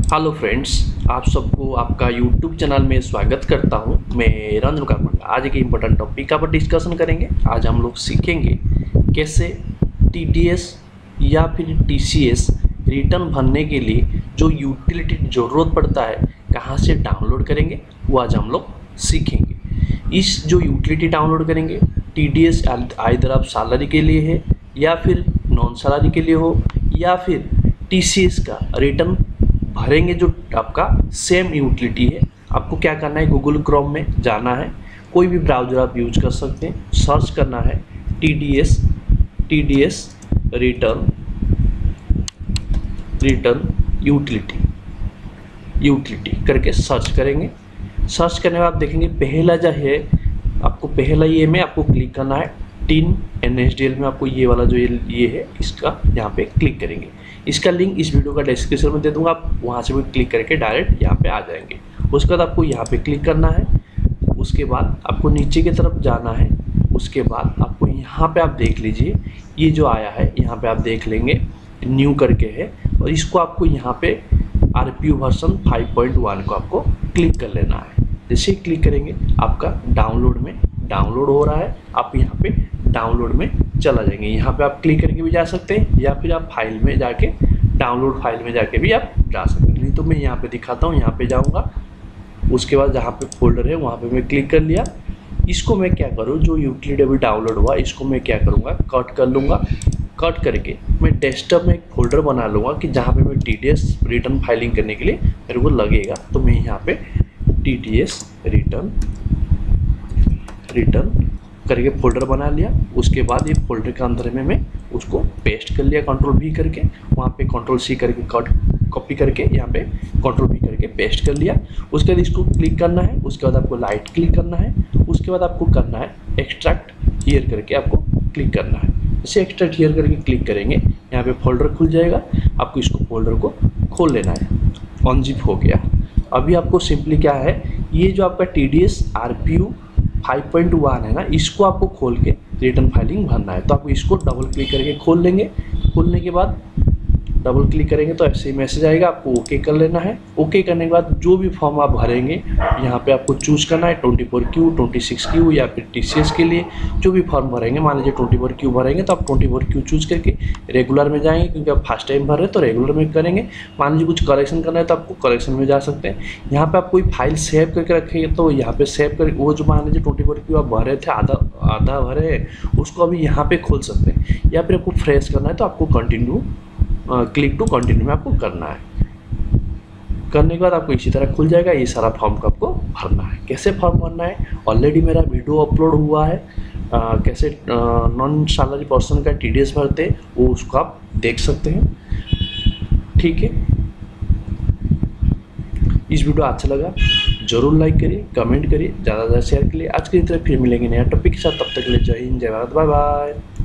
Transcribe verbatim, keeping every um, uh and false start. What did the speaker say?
Hello friends, आप सबको आपका यूट्यूब चैनल में स्वागत करता हूं। मैं रंजन कुमार। आज एक इम्पोर्टेंट टॉपिक पर डिस्कशन करेंगे। आज हम लोग सीखेंगे कैसे टीडीएस या फिर टीसीएस रिटर्न भरने के लिए जो यूटिलिटी ज़रूरत पड़ता है कहां से डाउनलोड करेंगे, वो आज हम लोग सीखेंगे। इस जो यूटिलिटी डाउनलोड करेंगे, टीडीएस आइदर आप सैलरी के लिए है या फिर नॉन सैलरी के लिए हो, या फिर टीसीएस का रिटर्न भरेंगे जो आपका सेम यूटिलिटी है। आपको क्या करना है, गूगल क्रोम में जाना है, कोई भी ब्राउज़र आप यूज कर सकते हैं, सर्च करना है TDS TDS return return utility utility करके सर्च करेंगे। सर्च करने के बाद आप देखेंगे पहला जो है, आपको पहला ये में आपको क्लिक करना है टीन एनएसडीएल में। आपको ये वाला जो ये ये है, इसका यहाँ पे क्लिक करेंगे। इसका लिंक इस वीडियो का डिस्क्रिप्शन में दे दूंगा, आप वहाँ से भी क्लिक करके डायरेक्ट यहाँ पे आ जाएंगे। उसके बाद आपको यहाँ पे क्लिक करना है। उसके बाद आपको नीचे की तरफ जाना है। उसके बाद आपको यहाँ पे आप देख लीजिए, ये जो आया है यहाँ पे आप देख लेंगे न्यू करके है, और इसको आपको यहाँ पे RPU version five point one को आपको क्लिक कर लेना है। जैसे ही क्लिक करेंगे आपका डाउनलोड में डाउनलोड हो रहा है, आप यहाँ पे डाउनलोड में चला जाएंगे। यहाँ पे आप क्लिक करके भी जा सकते हैं, या फिर आप फाइल में जाके डाउनलोड फाइल में जाके भी आप जा सकते हैं। नहीं तो मैं यहाँ पे दिखाता हूँ, यहाँ पे जाऊँगा। उसके बाद जहाँ पे फोल्डर है वहाँ पे मैं क्लिक कर लिया। इसको मैं क्या करूँ, जो यूटिलिटी अभी डाउनलोड हुआ इसको मैं क्या करूँगा, कट कर लूँगा। कट करके मैं डेस्कटॉप में एक फोल्डर बना लूँगा कि जहाँ पे मैं टीडीएस रिटर्न फाइलिंग करने के लिए मेरे को लगेगा। तो मैं यहाँ पे टीडीएस रिटर्न रिटर्न करके फोल्डर बना लिया। उसके बाद ये फोल्डर के अंदर में मैं उसको पेस्ट कर लिया, कंट्रोल भी करके। वहाँ पे कंट्रोल सी करके कट कॉपी करके यहाँ पे कंट्रोल भी करके पेस्ट कर लिया। उसके बाद इसको क्लिक करना है। उसके बाद आपको लाइट क्लिक करना है। उसके बाद आपको करना है एक्सट्रैक्ट हियर करके आपको क्लिक करना है। जैसे एक्सट्रैक्ट हियर करके क्लिक करेंगे, यहाँ पे फोल्डर खुल जाएगा। आपको इसको फोल्डर को खोल लेना है। अनजिप हो गया। अभी आपको सिंपली क्या है, ये जो आपका TDS RPU five point one है ना, इसको आपको खोल के रिटर्न फाइलिंग भरना है। तो आप इसको डबल क्लिक करके खोल लेंगे। खोलने के बाद डबल क्लिक करेंगे तो ऐसे ही मैसेज आएगा, आपको ओके कर लेना है। ओके करने के बाद जो भी फॉर्म आप भरेंगे यहाँ पे आपको चूज करना है, twenty four Q, twenty six Q या फिर टीसीएस के लिए जो भी फॉर्म भरेंगे। मान लीजिए ट्वेंटी फोर क्यू भरेंगे तो आप ट्वेंटी फोर क्यू चूज करके रेगुलर में जाएंगे, क्योंकि आप फर्स्ट टाइम भर रहे हैं तो रेगुलर में करेंगे। मान लीजिए कुछ करेक्शन करना है तो आपको करेक्शन में जा सकते हैं। यहाँ पे आप कोई फाइल सेव करके रखेंगे तो यहाँ पे सेव करके वो जो मान लीजिए ट्वेंटी फोर क्यू आप भरे थे, आधा आधा भरे हैं, उसको अभी यहाँ पे खोल सकते हैं। या फिर आपको फ्रेश करना है तो आपको कंटिन्यू क्लिक टू कंटिन्यू में आपको करना है। करने के बाद आपको इसी तरह खुल जाएगा। ये सारा फॉर्म को आपको भरना है। कैसे फॉर्म भरना है, ऑलरेडी मेरा वीडियो अपलोड हुआ है। आ, कैसे नॉन सैलरी पर्सन का टीडीएस भरते हैं वो उसको आप देख सकते हैं। ठीक है, इस वीडियो अच्छा लगा जरूर लाइक करिए, कमेंट करिए, ज़्यादा से ज़्यादा शेयर करिए। आज की तरह फिर मिलेंगे नया टॉपिक के साथ। तब तक के लिए जय हिंद, जय भारत, बाय बाय।